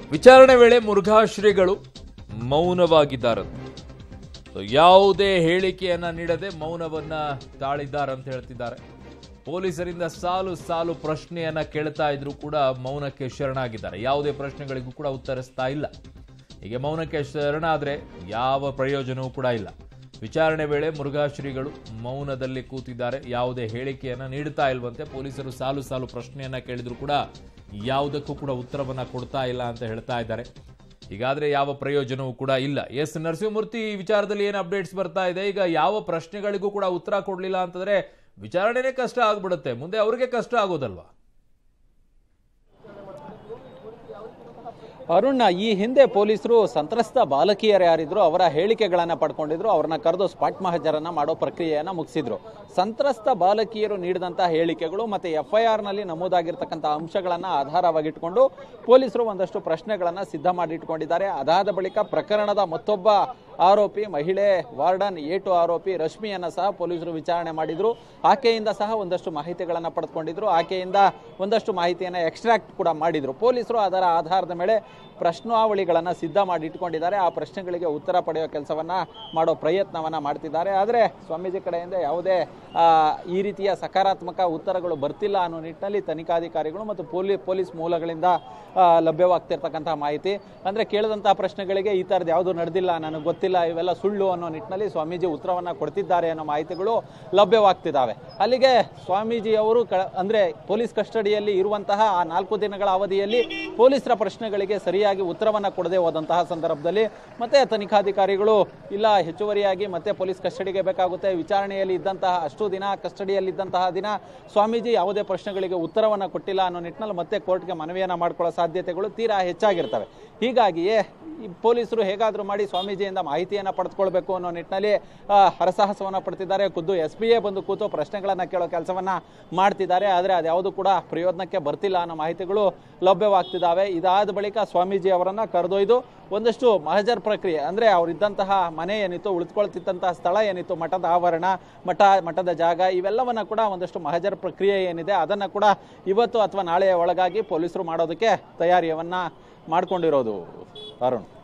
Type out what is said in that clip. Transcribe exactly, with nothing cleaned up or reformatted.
ವಿಚಾರಣೆ ವೇಳೆ ಮುರುಘಾ ಶ್ರೀಗಳು ಮೌನವಾಗಿದ್ದಾರಂತೆ. ಯಾವುದೇ ಹೇಳಿಕೆಯನ್ನ ನೀಡದೆ ಮೌನವನ್ನ ತಾಳಿದ್ದಾರಂತ ಹೇಳ್ತಿದ್ದಾರೆ. ಪೊಲೀಸರಿಂದ ಸಾಲು ಸಾಲು ಪ್ರಶ್ನೆಯನ್ನ ಕೇಳ್ತಾ ಇದ್ರು ಕೂಡ ಮೌನಕ್ಕೆ ಶರಣಾಗಿದ್ದಾರೆ. ಯಾವುದೇ ಪ್ರಶ್ನೆಗಳಿಗೂ ಕೂಡ ಉತ್ತರಿಸ್ತಾ ಇಲ್ಲ. ಹೀಗೆ ಮೌನಕ್ಕೆ ಶರಣಾದ್ರೆ ಯಾವ ಪ್ರಯೋಜನವೂ ಕೂಡ ಇಲ್ಲ. ವಿಚಾರಣೆ ವೇಳೆ ಮುರುಘಾ ಶ್ರೀಗಳು ಮೌನದಲ್ಲಿ ಕೂತಿದ್ದಾರೆ. ಯಾವುದೇ ಹೇಳಿಕೆಯನ್ನ ನೀಡುತ್ತಾ ಇಲ್ವಂತೆ. ಪೊಲೀಸರು ಸಾಲು ಸಾಲು ಪ್ರಶ್ನೆಯನ್ನ ಕೇಳಿದ್ರು ಕೂಡ ಯಾವುದಕ್ಕೂ ಕೂಡ ಉತ್ತರವನ್ನ ಕೊಡ್ತಾ ಇಲ್ಲ ಅಂತ ಹೇಳ್ತಾ ಇದ್ದಾರೆ. ಹೀಗಾದ್ರೆ ಯಾವ ಪ್ರಯೋಜನವೂ ಕೂಡ ಇಲ್ಲ. ಎಸ್ ನರಸಿಂಹಮೂರ್ತಿ, ಈ ವಿಚಾರದಲ್ಲಿ ಏನು ಅಪ್ಡೇಟ್ಸ್ ಬರ್ತಾ ಇದೆ? ಈಗ ಯಾವ ಪ್ರಶ್ನೆಗಳಿಗೂ ಕೂಡ ಉತ್ತರ ಕೊಡ್ಲಿಲ್ಲ ಅಂತಂದ್ರೆ ವಿಚಾರಣೆನೇ ಕಷ್ಟ ಆಗ್ಬಿಡುತ್ತೆ. ಮುಂದೆ ಅವ್ರಿಗೆ ಕಷ್ಟ ಆಗೋದಲ್ವಾ? ಅರುಣ್, ಈ ಹಿಂದೆ ಪೊಲೀಸರು ಸಂತ್ರಸ್ತ ಬಾಲಕಿಯರು ಯಾರಿದ್ರು ಅವರ ಹೇಳಿಕೆಗಳನ್ನ ಪಡ್ಕೊಂಡಿದ್ರು. ಅವ್ರನ್ನ ಕರೆದು ಸ್ಪಾಟ್ ಮಹಜರನ್ನ ಮಾಡೋ ಪ್ರಕ್ರಿಯೆಯನ್ನ ಮುಗಿಸಿದ್ರು. ಸಂತ್ರಸ್ತ ಬಾಲಕಿಯರು ನೀಡಿದಂತಹ ಹೇಳಿಕೆಗಳು ಮತ್ತೆ ಎಫ್ ಐ ಆರ್ ನಲ್ಲಿ ನಮೂದಾಗಿರ್ತಕ್ಕಂಥ ಅಂಶಗಳನ್ನ ಆಧಾರವಾಗಿಟ್ಕೊಂಡು ಪೊಲೀಸರು ಒಂದಷ್ಟು ಪ್ರಶ್ನೆಗಳನ್ನ ಸಿದ್ಧ ಮಾಡಿ ಇಟ್ಕೊಂಡಿದ್ದಾರೆ. ಅದಾದ ಬಳಿಕ ಪ್ರಕರಣದ ಮತ್ತೊಬ್ಬ ಆರೋಪಿ, ಮಹಿಳೆ ವಾರ್ಡನ್ ಏಟು ಆರೋಪಿ ರಶ್ಮಿಯನ್ನ ಸಹ ಪೊಲೀಸರು ವಿಚಾರಣೆ ಮಾಡಿದ್ರು. ಆಕೆಯಿಂದ ಸಹ ಒಂದಷ್ಟು ಮಾಹಿತಿಗಳನ್ನ ಪಡೆದುಕೊಂಡಿದ್ರು. ಆಕೆಯಿಂದ ಒಂದಷ್ಟು ಮಾಹಿತಿಯನ್ನ ಎಕ್ಸ್ಟ್ರಾಕ್ಟ್ ಕೂಡ ಮಾಡಿದ್ರು. ಪೊಲೀಸರು ಅದರ ಆಧಾರದ ಮೇಲೆ ಪ್ರಶ್ನಾವಳಿಗಳನ್ನ ಸಿದ್ಧ ಮಾಡಿ ಇಟ್ಕೊಂಡಿದ್ದಾರೆ. ಆ ಪ್ರಶ್ನೆಗಳಿಗೆ ಉತ್ತರ ಪಡೆಯುವ ಕೆಲಸವನ್ನ ಮಾಡೋ ಪ್ರಯತ್ನವನ್ನ ಮಾಡ್ತಿದ್ದಾರೆ. ಆದರೆ ಸ್ವಾಮೀಜಿ ಕಡೆಯಿಂದ ಯಾವುದೇ ಈ ರೀತಿಯ ಸಕಾರಾತ್ಮಕ ಉತ್ತರಗಳು ಬರ್ತಿಲ್ಲ ಅನ್ನೋ ನಿಟ್ಟಿನಲ್ಲಿ ತನಿಖಾಧಿಕಾರಿಗಳು ಮತ್ತು ಪೊಲೀ ಪೊಲೀಸ್ ಮೂಲಗಳಿಂದ ಲಭ್ಯವಾಗ್ತಿರ್ತಕ್ಕಂತಹ ಮಾಹಿತಿ ಅಂದ್ರೆ ಕೇಳಿದಂತಹ ಪ್ರಶ್ನೆಗಳಿಗೆ ಈ ತರದ್ದು ಯಾವುದು ನಡೆದಿಲ್ಲ, ನನಗೆ ಗೊತ್ತಿಲ್ಲ, ಇವೆಲ್ಲ ಸುಳ್ಳು ಅನ್ನೋ ನಿಟ್ಟಿನಲ್ಲಿ ಸ್ವಾಮೀಜಿ ಉತ್ತರವನ್ನ ಕೊಡ್ತಿದ್ದಾರೆ ಅನ್ನೋ ಮಾಹಿತಿಗಳು ಲಭ್ಯವಾಗ್ತಿದ್ದಾವೆ. ಅಲ್ಲಿಗೆ ಸ್ವಾಮೀಜಿ ಅವರು ಅಂದ್ರೆ ಪೊಲೀಸ್ ಕಸ್ಟಡಿಯಲ್ಲಿ ಇರುವಂತಹ ಆ ನಾಲ್ಕು ದಿನಗಳ ಅವಧಿಯಲ್ಲಿ ಪೊಲೀಸರ ಪ್ರಶ್ನೆಗಳಿಗೆ ಸರಿಯಾಗಿ ಉತ್ತರವನ್ನ ಕೊಡದೆ ಹೋದಂತಹ ಸಂದರ್ಭದಲ್ಲಿ ಮತ್ತೆ ತನಿಖಾಧಿಕಾರಿಗಳು ಇಲ್ಲ ಹೆಚ್ಚುವರಿಯಾಗಿ ಮತ್ತೆ ಪೊಲೀಸ್ ಕಸ್ಟಡಿಗೆ ಬೇಕಾಗುತ್ತೆ, ವಿಚಾರಣೆಯಲ್ಲಿ ಇದ್ದಂತಹ ಅಷ್ಟು ದಿನ ಕಸ್ಟಡಿಯಲ್ಲಿ ಇದ್ದಂತಹ ದಿನ ಸ್ವಾಮೀಜಿ ಯಾವುದೇ ಪ್ರಶ್ನೆಗಳಿಗೆ ಉತ್ತರವನ್ನ ಕೊಟ್ಟಿಲ್ಲ ಅನ್ನೋ ನಿಟ್ಟಿನಲ್ಲಿ ಮತ್ತೆ ಕೋರ್ಟ್ಗೆ ಮನವಿಯನ್ನ ಮಾಡ್ಕೊಳ್ಳೋ ಸಾಧ್ಯತೆಗಳು ತೀರಾ ಹೆಚ್ಚಾಗಿರ್ತವೆ. ಹೀಗಾಗಿಯೇ ಪೊಲೀಸರು ಹೇಗಾದ್ರೂ ಮಾಡಿ ಸ್ವಾಮೀಜಿಯಿಂದ ಮಾಹಿತಿಯನ್ನ ಪಡೆದುಕೊಳ್ಬೇಕು ಅನ್ನೋ ನಿಟ್ಟಿನಲ್ಲಿ ಹರಸಾಹಸವನ್ನ ಪಡ್ತಿದ್ದಾರೆ. ಖುದ್ದು ಎಸ್ ಪಿ ಎ ಬಂದು ಕೂತು ಪ್ರಶ್ನೆಗಳನ್ನ ಕೇಳೋ ಕೆಲಸವನ್ನ ಮಾಡ್ತಿದ್ದಾರೆ. ಆದರೆ ಅದ್ಯಾವುದು ಕೂಡ ಪ್ರಯೋಜನಕ್ಕೆ ಬರ್ತಿಲ್ಲ ಅನ್ನೋ ಮಾಹಿತಿಗಳು ಲಭ್ಯವಾಗ್ತಿದ್ದಾವೆ. ಇದಾದ ಬಳಿಕ ಸ್ವಾಮೀಜಿ ಅವರನ್ನ ಕರೆದೊಯ್ದು ಒಂದಷ್ಟು ಮಹಜರ್ ಪ್ರಕ್ರಿಯೆ ಅಂದ್ರೆ ಅವರಿದ್ದಂತಹ ಮನೆ ಏನಿತ್ತು, ಉಳಿದುಕೊಳ್ತಿದ್ದಂತಹ ಸ್ಥಳ ಏನಿತ್ತು, ಮಠದ ಆವರಣ, ಮಠ ಮಠದ ಜಾಗ, ಇವೆಲ್ಲವನ್ನ ಕೂಡ ಒಂದಷ್ಟು ಮಹಜರ್ ಪ್ರಕ್ರಿಯೆ ಏನಿದೆ ಅದನ್ನ ಕೂಡ ಇವತ್ತು ಅಥವಾ ನಾಳೆಯ ಒಳಗಾಗಿ ಪೊಲೀಸರು ಮಾಡೋದಕ್ಕೆ ತಯಾರಿಯವನ್ನ ಮಾಡ್ಕೊಂಡಿರೋದು. ಅರುಣ್.